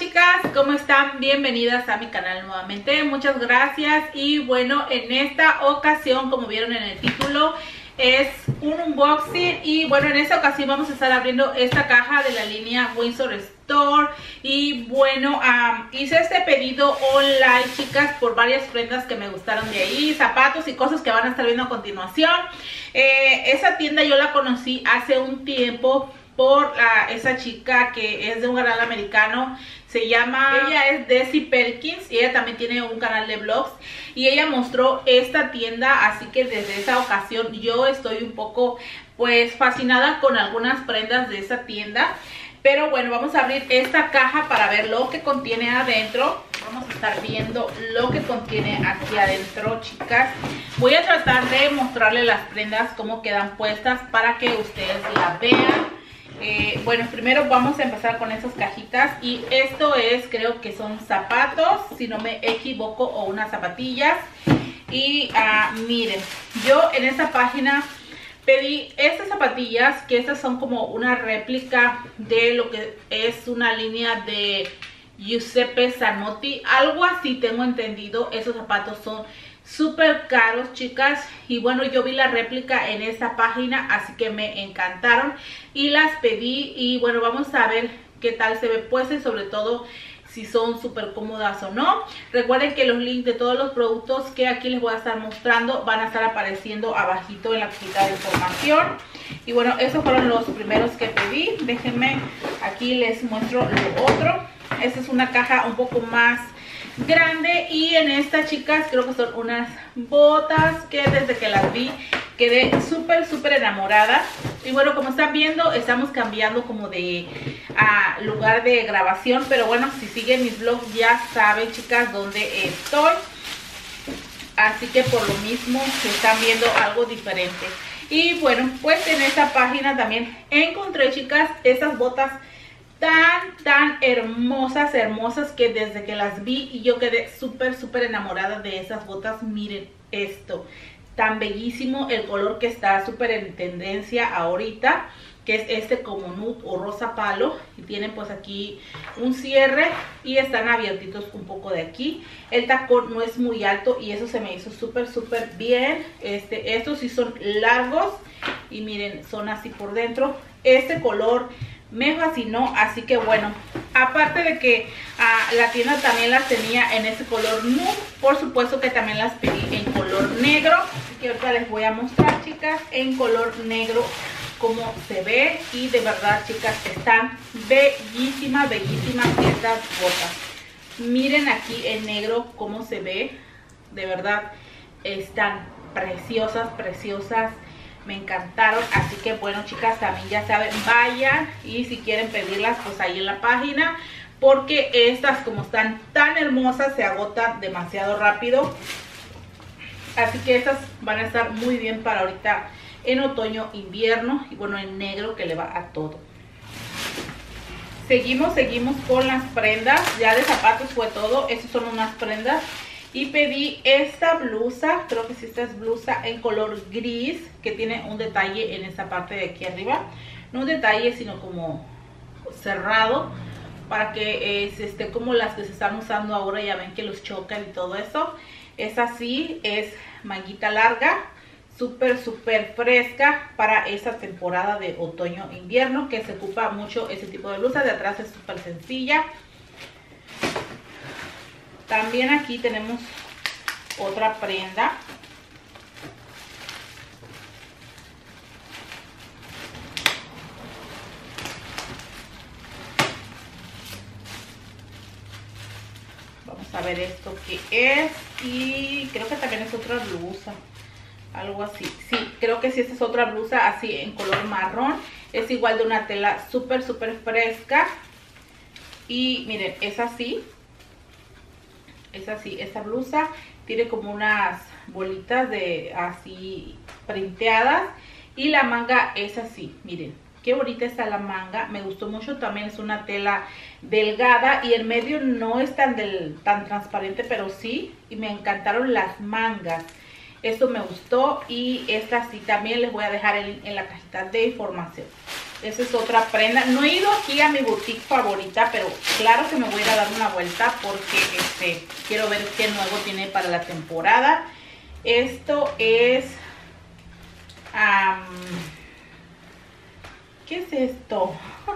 chicas, ¿cómo están? Bienvenidas a mi canal nuevamente, muchas gracias. Y bueno, en esta ocasión, como vieron en el título, es un unboxing. Y bueno, en esta ocasión vamos a estar abriendo esta caja de la línea Windsor Store. Y bueno, hice este pedido online, chicas, por varias prendas que me gustaron de ahí, zapatos y cosas que van a estar viendo a continuación. Esa tienda yo la conocí hace un tiempo por esa chica que es de un canal americano. Ella es Desi Perkins y ella también tiene un canal de vlogs y ella mostró esta tienda, así que desde esa ocasión yo estoy un poco pues fascinada con algunas prendas de esa tienda. Pero bueno, vamos a abrir esta caja para ver lo que contiene adentro. Vamos a estar viendo lo que contiene aquí adentro, chicas. Voy a tratar de mostrarles las prendas cómo quedan puestas para que ustedes la vean. Bueno, primero vamos a empezar con esas cajitas. Y esto es, creo que son zapatos, si no me equivoco, o unas zapatillas. Y miren, yo en esta página pedí estas zapatillas, que estas son como una réplica de lo que es una línea de Giuseppe Zanotti, algo así tengo entendido. Esos zapatos son súper caros, chicas, y bueno, yo vi la réplica en esta página, así que me encantaron y las pedí. Y bueno, vamos a ver qué tal se ve puesta y sobre todo si son súper cómodas o no. Recuerden que los links de todos los productos que aquí les voy a estar mostrando van a estar apareciendo abajito en la cajita de información. Y bueno, esos fueron los primeros que pedí. Déjenme, aquí les muestro lo otro. Esta es una caja un poco más grande y en esta, chicas, creo que son unas botas que desde que las vi quedé súper enamorada. Y bueno, como están viendo, estamos cambiando como de lugar de grabación, pero bueno, si siguen mis vlogs ya saben, chicas, dónde estoy, así que por lo mismo están viendo algo diferente. Y bueno, pues en esta página también encontré, chicas, estas botas tan hermosas que desde que las vi y yo quedé súper enamorada de esas botas. Miren esto, tan bellísimo, el color que está súper en tendencia ahorita, que es este como nude o rosa palo, y tienen pues aquí un cierre y están abiertitos un poco de aquí. El tacón no es muy alto y eso se me hizo súper bien. Estos sí son largos y miren, son así por dentro. Este color me fascinó, así que bueno, aparte de que la tienda también las tenía en ese color nude, por supuesto que también las pedí en color negro. Así que ahorita les voy a mostrar, chicas, en color negro cómo se ve. Y de verdad, chicas, están bellísimas estas botas. Miren aquí en negro cómo se ve, de verdad están preciosas. Me encantaron, así que bueno, chicas, también ya saben, vayan y si quieren pedirlas pues ahí en la página, porque estas como están tan hermosas se agotan demasiado rápido. Así que estas van a estar muy bien para ahorita en otoño, invierno, y bueno, en negro que le va a todo. Seguimos con las prendas. Ya de zapatos fue todo, estas son unas prendas. Y pedí esta blusa, creo que sí, esta es blusa en color gris, que tiene un detalle en esta parte de aquí arriba. No un detalle, sino como cerrado, para que se esté como las que se están usando ahora. Ya ven que los chocan y todo eso. Esta sí es manguita larga, súper fresca para esta temporada de otoño-invierno, que se ocupa mucho ese tipo de blusa. De atrás es súper sencilla. También aquí tenemos otra prenda. Vamos a ver esto qué es. Y creo que también es otra blusa, algo así. Sí, creo que sí, esta es otra blusa así en color marrón. Es igual de una tela súper fresca. Y miren, es así. Es así, esta blusa tiene como unas bolitas de así printeadas y la manga es así. Miren qué bonita está la manga, me gustó mucho. También es una tela delgada y el medio no es tan transparente, pero sí, y me encantaron las mangas. Esto me gustó y esta sí también les voy a dejar en la cajita de información. Esa es otra prenda. No he ido aquí a mi boutique favorita, pero claro que me voy a ir a dar una vuelta porque quiero ver qué nuevo tiene para la temporada. Esto es... ¿qué es esto?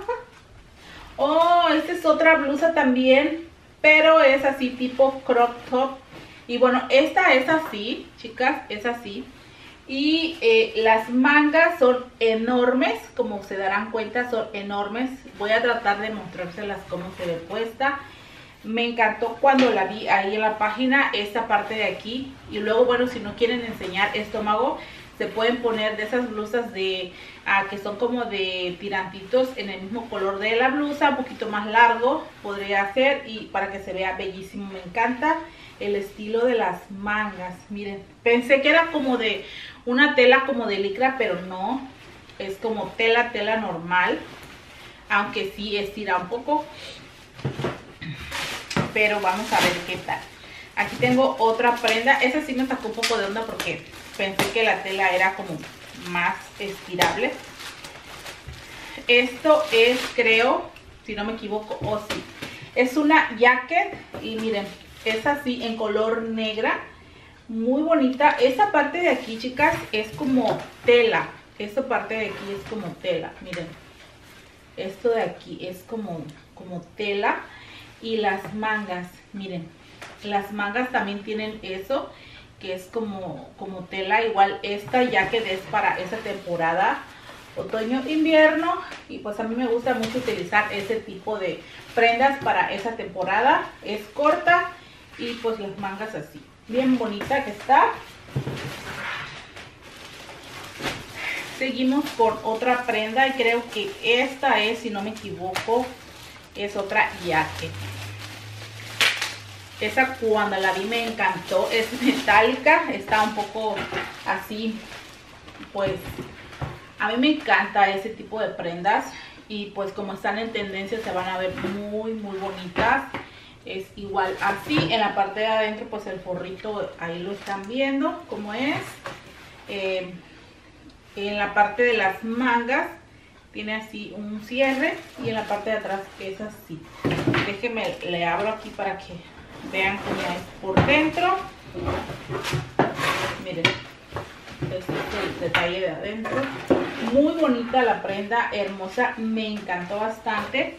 Oh, esta es otra blusa también, pero es así tipo crop top. Y bueno, esta es así, chicas, es así. Y las mangas son enormes, como se darán cuenta, son enormes. Voy a tratar de mostrárselas cómo se ve puesta. Me encantó cuando la vi ahí en la página, esta parte de aquí. Y luego, bueno, si no quieren enseñar estómago, se pueden poner de esas blusas de que son como de tirantitos en el mismo color de la blusa, un poquito más largo podría ser, y para que se vea bellísimo. Me encanta el estilo de las mangas. Miren, pensé que era como de una tela como de licra, pero no, es como tela normal, aunque sí estira un poco, pero vamos a ver qué tal. Aquí tengo otra prenda. Esa sí me sacó un poco de onda porque pensé que la tela era como más estirable. Esto es, creo, si no me equivoco, o sí, es una jacket. Y miren, es así en color negra, muy bonita. Esta parte de aquí, chicas, es como tela. Esta parte de aquí es como tela, miren. Esto de aquí es como tela. Y las mangas, miren, las mangas también tienen eso, que es como tela. Igual esta jacket es para esa temporada, otoño, invierno. Y pues a mí me gusta mucho utilizar ese tipo de prendas para esa temporada. Es corta y pues las mangas así, bien bonita que está. Seguimos con otra prenda y creo que esta es, si no me equivoco, es otra jacket. Esa cuando la vi me encantó, es metálica, está un poco así, pues a mí me encanta ese tipo de prendas. Y pues como están en tendencia se van a ver muy bonitas. Es igual así, en la parte de adentro pues el forrito, ahí lo están viendo cómo es. En la parte de las mangas tiene así un cierre y en la parte de atrás es así. Déjenme, le abro aquí para que vean cómo es por dentro. Miren, este es el detalle de adentro. Muy bonita la prenda, hermosa, me encantó bastante.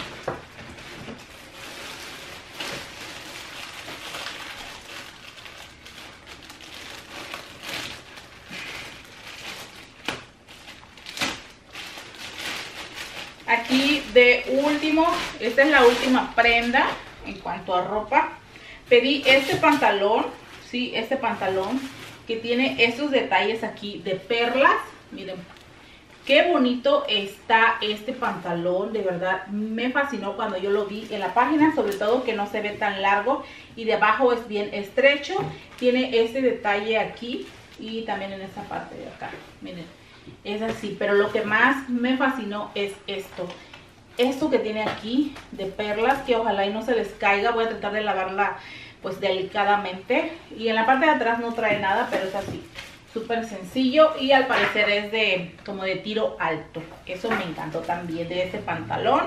Aquí de último, esta es la última prenda en cuanto a ropa. Pedí este pantalón, sí, este pantalón que tiene estos detalles aquí de perlas. Miren, qué bonito está este pantalón, de verdad me fascinó cuando yo lo vi en la página, sobre todo que no se ve tan largo y de abajo es bien estrecho. Tiene este detalle aquí y también en esta parte de acá, miren. Es así, pero lo que más me fascinó es esto que tiene aquí de perlas, que ojalá y no se les caiga. Voy a tratar de lavarla pues delicadamente. Y en la parte de atrás no trae nada, pero es así, súper sencillo. Y al parecer es como de tiro alto. Eso me encantó también de este pantalón.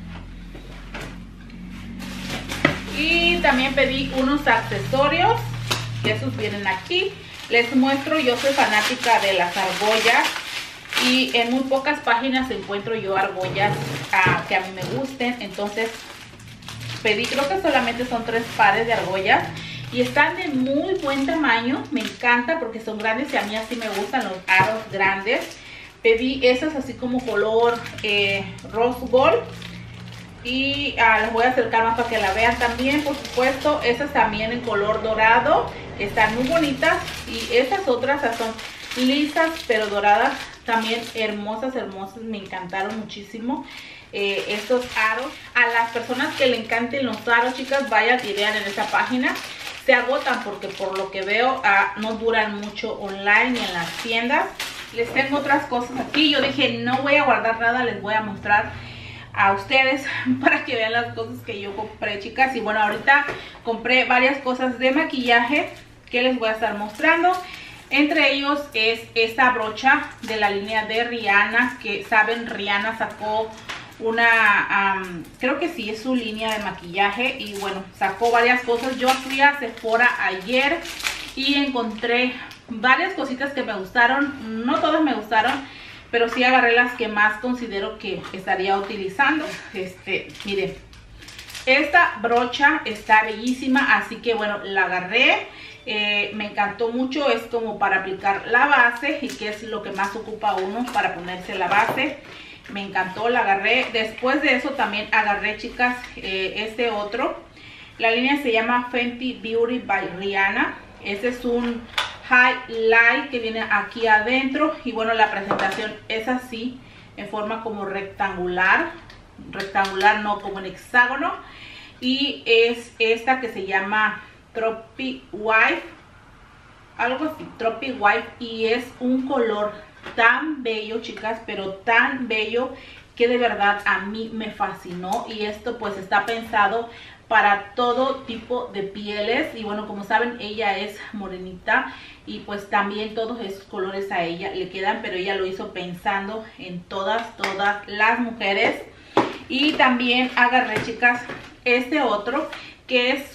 Y también pedí unos accesorios, que esos vienen aquí. Les muestro, yo soy fanática de las argollas y en muy pocas páginas encuentro yo argollas que a mí me gusten. Entonces pedí, creo que solamente son 3 pares de argollas y están de muy buen tamaño. Me encanta porque son grandes y a mí así me gustan los aros grandes. Pedí esas así como color rose gold. Y las voy a acercar más para que la vean también, por supuesto. Esas también en color dorado, están muy bonitas. Y estas otras son lisas pero doradas, también hermosas, me encantaron muchísimo. Estos aros, a las personas que le encanten los aros, chicas, vayan y vean en esta página. Se agotan porque por lo que veo no duran mucho online ni en las tiendas. Les tengo otras cosas aquí. Yo dije no voy a guardar nada, les voy a mostrar a ustedes para que vean las cosas que yo compré, chicas. Y bueno, ahorita compré varias cosas de maquillaje que les voy a estar mostrando. Entre ellos es esta brocha de la línea de Rihanna, que saben, Rihanna sacó una, creo que sí es su línea de maquillaje, y bueno, sacó varias cosas. Yo fui a Sephora ayer y encontré varias cositas que me gustaron. No todas me gustaron, pero sí agarré las que más considero que estaría utilizando. Miren, esta brocha está bellísima, así que bueno, la agarré. Me encantó mucho, es como para aplicar la base, y que es lo que más ocupa uno para ponerse la base. Me encantó, la agarré. Después de eso también agarré, chicas, este otro. La línea se llama Fenty Beauty by Rihanna. Este es un highlight que viene aquí adentro, y bueno, la presentación es así, en forma como rectangular, no como en hexágono, y es esta que se llama Tropic Wife, algo así, Tropic Wife, y es un color tan bello, chicas, pero tan bello que de verdad a mí me fascinó. Y esto pues está pensado para todo tipo de pieles, y bueno, como saben, ella es morenita, y pues también todos esos colores a ella le quedan, pero ella lo hizo pensando en todas las mujeres. Y también agarré, chicas, este otro, que es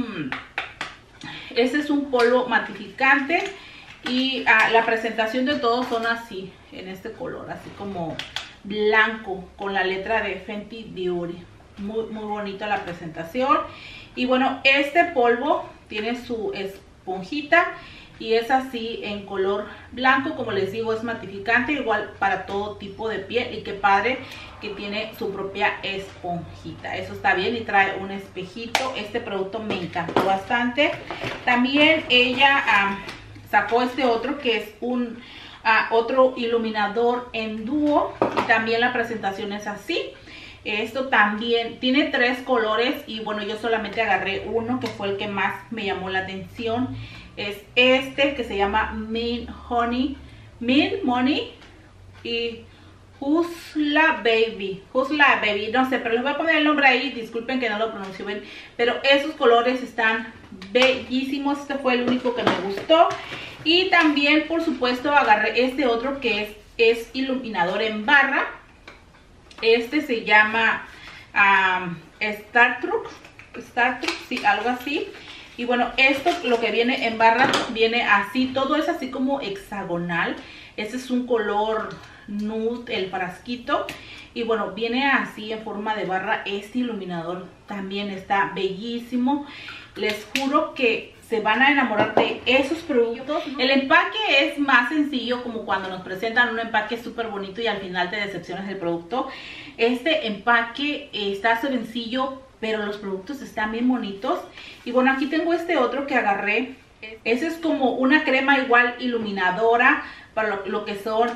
este es un polvo matificante, y la presentación de todos son así, en este color, así como blanco, con la letra de Fenty Beauty. Muy bonita la presentación. Y bueno, este polvo tiene su esponjita, y es así en color blanco, como les digo, es matificante, igual para todo tipo de piel. Y qué padre que tiene su propia esponjita, eso está bien, y trae un espejito. Este producto me encantó bastante. También ella sacó este otro, que es un otro iluminador en dúo, y también la presentación es así. Esto también tiene 3 colores, y bueno, yo solamente agarré uno, que fue el que más me llamó la atención. Es este, que se llama Mint Money y Husla Baby, no sé, pero les voy a poner el nombre ahí, disculpen que no lo pronuncio bien, pero esos colores están bellísimos. Este fue el único que me gustó. Y también, por supuesto, agarré este otro, que es iluminador en barra. Este se llama Star Trek, sí, algo así. Y bueno, esto, lo que viene en barra, viene así, todo es así como hexagonal. Este es un color nude, el frasquito. Y bueno, viene así en forma de barra. Este iluminador también está bellísimo. Les juro que se van a enamorar de esos productos. El empaque es más sencillo, como cuando nos presentan un empaque súper bonito y al final te decepcionas del producto. Este empaque está sencillo, pero los productos están bien bonitos. Y bueno, aquí tengo este otro que agarré. Ese es como una crema igual iluminadora para lo que son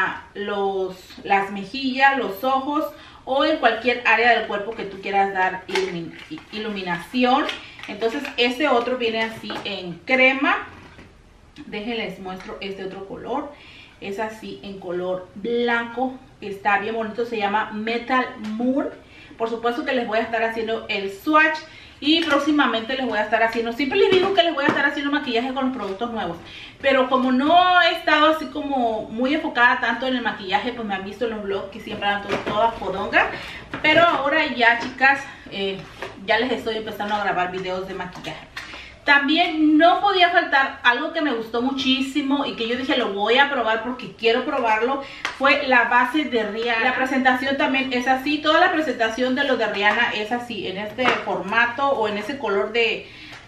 las mejillas, los ojos, o en cualquier área del cuerpo que tú quieras dar iluminación. Entonces este otro viene así en crema. Déjenles muestro este otro color. Es así en color blanco. Está bien bonito. Se llama Metal Moon. Por supuesto que les voy a estar haciendo el swatch. Y próximamente les voy a estar haciendo, siempre les digo que les voy a estar haciendo maquillaje con los productos nuevos. Pero como no he estado así como muy enfocada tanto en el maquillaje, pues me han visto en los vlogs que siempre ando toda fodonga. Pero ahora ya, chicas, ya les estoy empezando a grabar videos de maquillaje. También no podía faltar algo que me gustó muchísimo y que yo dije lo voy a probar porque quiero probarlo. Fue la base de Rihanna. La presentación también es así. Toda la presentación de lo de Rihanna es así, en este formato o en ese color de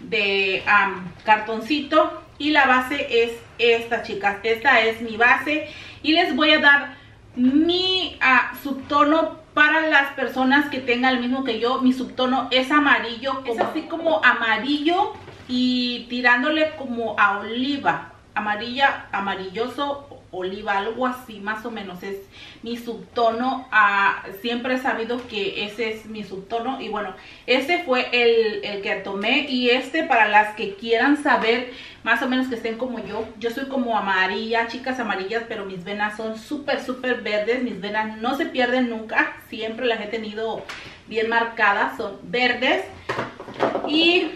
cartoncito. Y la base es esta, chicas. Esta es mi base. Y les voy a dar mi subtono para las personas que tengan el mismo que yo. Mi subtono es amarillo. Es así como amarillo y tirándole como a oliva, amarilloso, oliva, algo así más o menos es mi subtono. Siempre he sabido que ese es mi subtono. Y bueno, este fue el que tomé. Y para las que quieran saber más o menos que estén como yo soy como amarilla, chicas, amarillas, pero mis venas son súper verdes. Mis venas no se pierden nunca, siempre las he tenido bien marcadas, son verdes. Y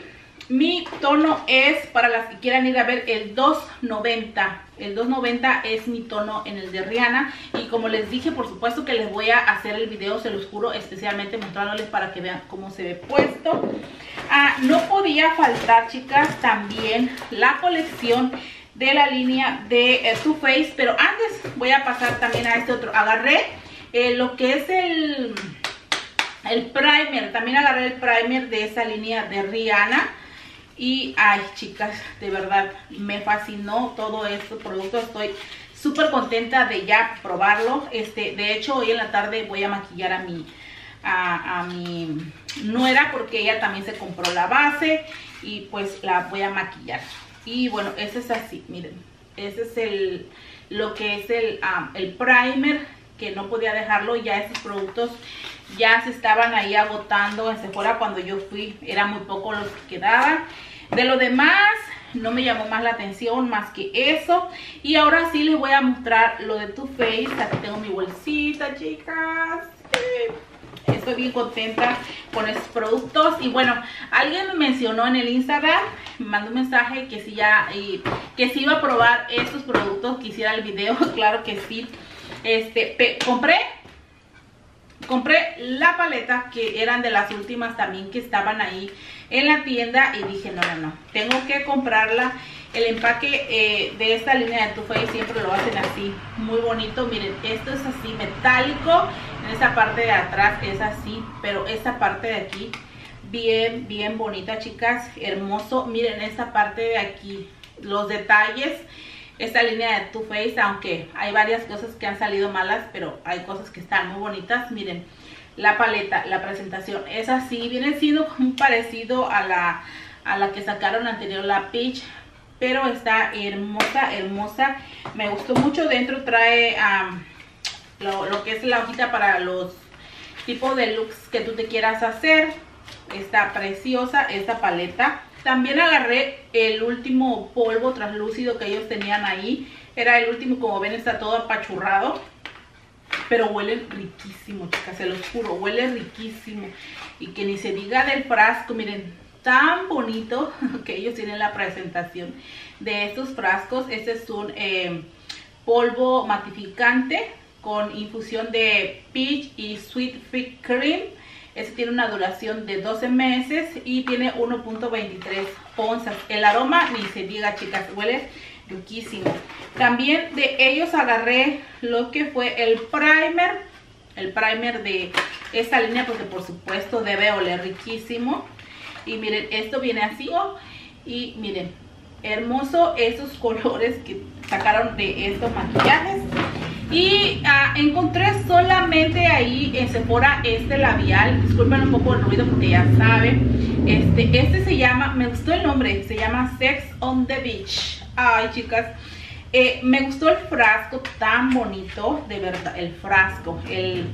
Mi tono es, para las que quieran ir a ver, el 290. El 290 es mi tono en el de Rihanna. Y como les dije, por supuesto que les voy a hacer el video, se los juro, especialmente mostrándoles para que vean cómo se ve puesto. No podía faltar, chicas, también la colección de la línea de Too Faced. Pero antes voy a pasar también a este otro. Agarré lo que es el primer. También agarré el primer de esa línea de Rihanna. Y, ay, chicas, de verdad, me fascinó todo este producto. Estoy súper contenta de ya probarlo. De hecho, hoy en la tarde voy a maquillar a mi nuera, porque ella también se compró la base y pues la voy a maquillar. Y bueno, ese es así, miren. Ese es lo que es el primer, que no podía dejarlo. Ya estos productos ya se estaban ahí agotando en Sephora cuando yo fui. Era muy poco los que quedaban. De lo demás no me llamó más la atención más que eso. Y ahora sí les voy a mostrar lo de Too Faced. Aquí tengo mi bolsita, chicas. Estoy bien contenta con estos productos. Y bueno, alguien me mencionó en el Instagram, me mandó un mensaje que si iba a probar estos productos, que hiciera el video. Claro que sí. Compré la paleta, que eran de las últimas también que estaban ahí en la tienda, y dije no, tengo que comprarla. El empaque de esta línea de Too Faced siempre lo hacen así, muy bonito. Miren, esto es así metálico, en esa parte de atrás es así, pero esta parte de aquí bien bonita, chicas, hermoso. Miren esta parte de aquí, los detalles. Esta línea de Too Faced, aunque hay varias cosas que han salido malas, pero hay cosas que están muy bonitas. Miren, la paleta, la presentación es así. Viene siendo un parecido a la que sacaron anterior, la Peach, pero está hermosa. Me gustó mucho. Dentro trae lo que es la hojita para los tipos de looks que tú te quieras hacer. Está preciosa esta paleta. También agarré el último polvo translúcido que ellos tenían ahí. Era el último, como ven está todo apachurrado. Pero huele riquísimo, chicas, se los juro, huele riquísimo. Y que ni se diga del frasco, miren, tan bonito que ellos tienen la presentación de estos frascos. Este es un polvo matificante con infusión de peach y sweet fig cream. Este tiene una duración de 12 meses y tiene 1.23 onzas. El aroma ni se diga, chicas, huele riquísimo. También de ellos agarré lo que fue el primer. El primer de esta línea, porque por supuesto debe oler riquísimo. Y miren, esto viene así. Y miren, hermoso esos colores que sacaron de estos maquillajes. Y encontré solamente ahí en Sephora este labial. Disculpen un poco el ruido porque ya saben. Este se llama, me gustó el nombre, se llama Sex on the Beach. Ay, chicas, me gustó el frasco tan bonito, de verdad. El frasco, el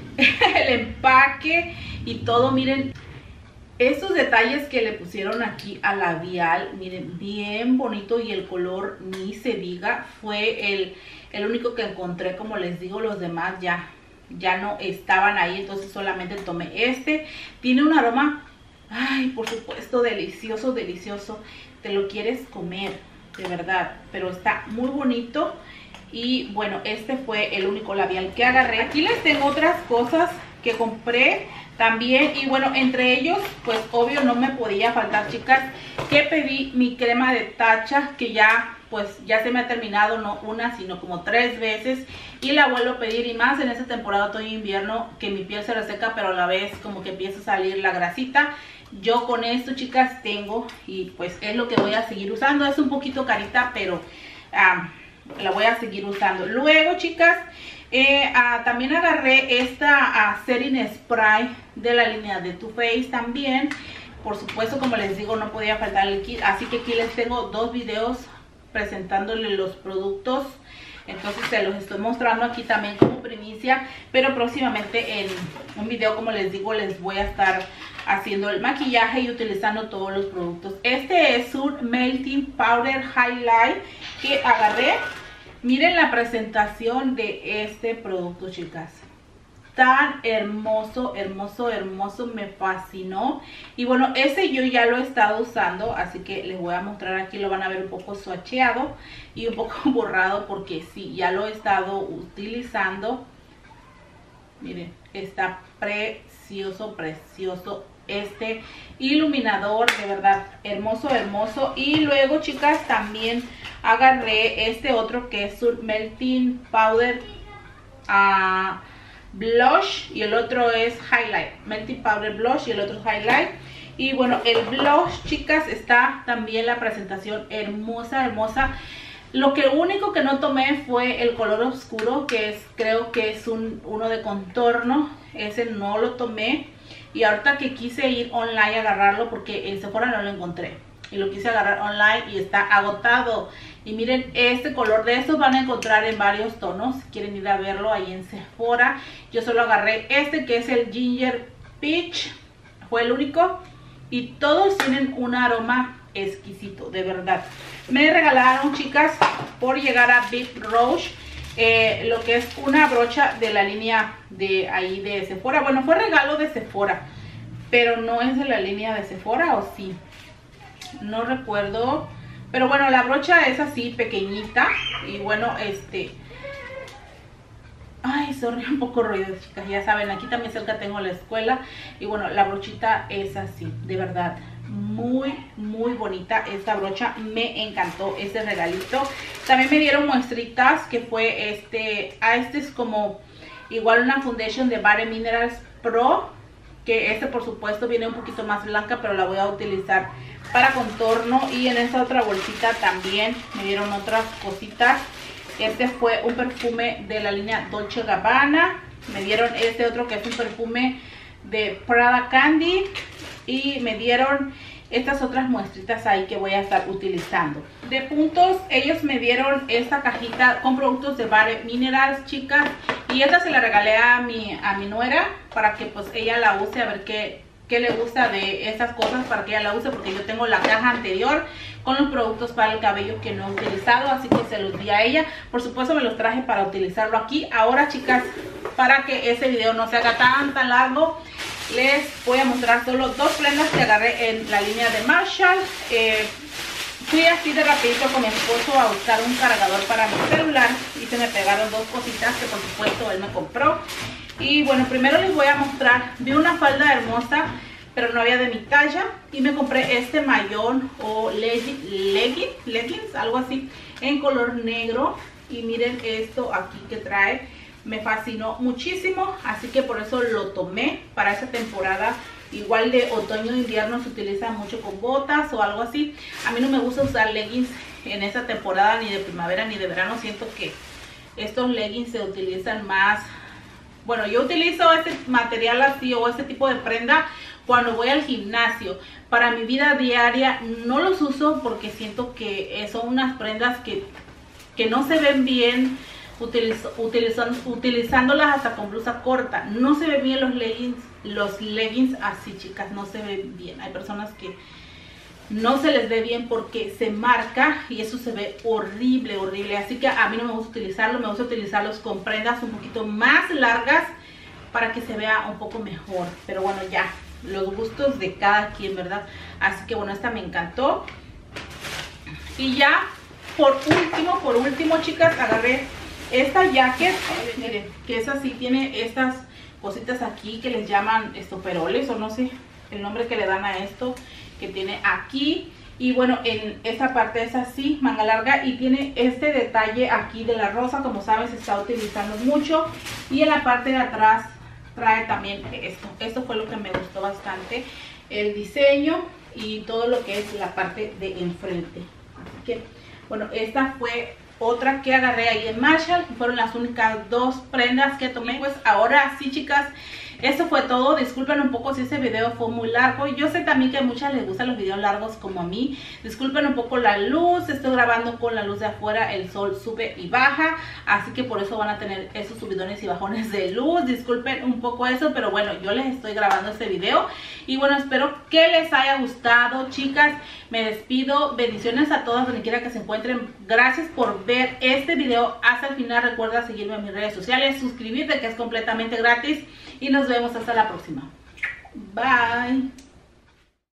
empaque y todo. Miren estos detalles que le pusieron aquí al labial. Miren, bien bonito. Y el color ni se diga. Fue el único que encontré, como les digo. Los demás ya no estaban ahí, entonces solamente tomé este. Tiene un aroma, ay, por supuesto, delicioso. Te lo quieres comer, de verdad. Pero está muy bonito. Y bueno, este fue el único labial que agarré. Aquí les tengo otras cosas que compré también. Y bueno, entre ellos, pues obvio no me podía faltar, chicas, que pedí mi crema de tacha, que ya se me ha terminado, no una, sino como 3 veces. Y la vuelvo a pedir, y más en esta temporada otoño invierno, que mi piel se reseca, pero a la vez como que empieza a salir la grasita. Yo con esto, chicas, tengo, y pues es lo que voy a seguir usando. Es un poquito carita, pero la voy a seguir usando. Luego, chicas, también agarré esta setting spray de la línea de Too Faced también. Por supuesto, como les digo, no podía faltar el kit, así que aquí les tengo 2 videos presentándole los productos. Entonces se los estoy mostrando aquí también como primicia, pero próximamente en un video, como les digo, les voy a estar haciendo el maquillaje y utilizando todos los productos. Este es un Melting Powder Highlight que agarré. Miren la presentación de este producto, chicas. tan hermoso, hermoso, hermoso, me fascinó. Y bueno, ese yo ya lo he estado usando, así que les voy a mostrar aquí, lo van a ver un poco swatcheado y un poco borrado porque sí, ya lo he estado utilizando. Miren, está precioso, precioso este iluminador, de verdad, hermoso, hermoso. Y luego, chicas, también agarré este otro que es un Melting Powder Blush, y el otro es Highlight. Melting Powder Blush y el otro es Highlight. Y bueno, el blush, chicas, está también la presentación hermosa, hermosa. Lo que único que no tomé fue el color oscuro, que es, creo que es uno de contorno. Ese no lo tomé. Y ahorita que quise ir online a agarrarlo, porque en Sephora no lo encontré, y lo quise agarrar online y está agotado. Y miren este color, de estos van a encontrar en varios tonos, si quieren ir a verlo ahí en Sephora. Yo solo agarré este que es el Ginger Peach, fue el único. Y todos tienen un aroma exquisito, de verdad. Me regalaron, chicas, por llegar a Big Rose, lo que es una brocha de la línea de ahí de Sephora. Bueno, fue regalo de Sephora, pero no es de la línea de Sephora, ¿o sí? No recuerdo. Pero bueno, la brocha es así, pequeñita. Y bueno, ay, sorry, un poco ruido, chicas. Ya saben, aquí también cerca tengo la escuela. Y bueno, la brochita es así, de verdad. Muy, muy bonita esta brocha. Me encantó este regalito. También me dieron muestritas, que fue este es como igual una foundation de Bare Minerals Pro, que por supuesto viene un poquito más blanca, pero la voy a utilizar para contorno. Y en esta otra bolsita también me dieron otras cositas. Este fue un perfume de la línea Dolce & Gabbana. Me dieron este otro que es un perfume de Prada Candy. Y me dieron estas otras muestritas ahí que voy a estar utilizando. De puntos, ellos me dieron esta cajita con productos de Bare Minerals, chicas. Y esta se la regalé a mi nuera para que pues ella la use, a ver qué le gusta de estas cosas, para que ella la use, porque yo tengo la caja anterior con los productos para el cabello que no he utilizado, así que se los di a ella. Por supuesto me los traje para utilizarlo aquí. Ahora, chicas, para que ese video no se haga tan largo, les voy a mostrar solo dos prendas que agarré en la línea de Marshall. Fui así de rapidito con mi esposo a buscar un cargador para mi celular y se me pegaron dos cositas que por supuesto él me compró. Y bueno, primero les voy a mostrar, vi una falda hermosa, pero no había de mi talla. Y me compré este mayón o leggings, algo así, en color negro. Y miren esto aquí que trae, me fascinó muchísimo. Así que por eso lo tomé para esta temporada. Igual de otoño e invierno se utiliza mucho con botas o algo así. A mí no me gusta usar leggings en esta temporada, ni de primavera ni de verano. Siento que estos leggings se utilizan más. Bueno, yo utilizo este material así o este tipo de prenda cuando voy al gimnasio. Para mi vida diaria no los uso porque siento que son unas prendas que no se ven bien utilizándolas hasta con blusa corta. No se ven bien los leggings así, chicas, no se ven bien. Hay personas que no se les ve bien porque se marca y eso se ve horrible, horrible. Así que a mí no me gusta utilizarlo, me gusta utilizarlos con prendas un poquito más largas para que se vea un poco mejor. Pero bueno, ya, los gustos de cada quien, ¿verdad? Así que bueno, esta me encantó. Y ya, por último, chicas, agarré esta jacket, miren, que es así, tiene estas cositas aquí que les llaman estoperoles, o no sé el nombre que le dan a esto, que tiene aquí. Y bueno, en esta parte es así, manga larga, y tiene este detalle aquí de la rosa, como saben se está utilizando mucho. Y en la parte de atrás trae también esto fue lo que me gustó bastante, el diseño y todo lo que es la parte de enfrente. Así que bueno, esta fue otra que agarré ahí en Marshall. Fueron las únicas dos prendas que tomé. Pues ahora sí, chicas, Eso fue todo. Disculpen un poco si ese video fue muy largo. Yo sé también que a muchas les gustan los videos largos como a mí. Disculpen un poco la luz. Estoy grabando con la luz de afuera. El sol sube y baja. Así que por eso van a tener esos subidones y bajones de luz. Disculpen un poco eso. Pero bueno, yo les estoy grabando este video. Y bueno, espero que les haya gustado, chicas. Me despido. Bendiciones a todas donde quiera que se encuentren. Gracias por ver este video hasta el final. Recuerda seguirme en mis redes sociales. Suscribirte, que es completamente gratis. Y nos vemos hasta la próxima. Bye.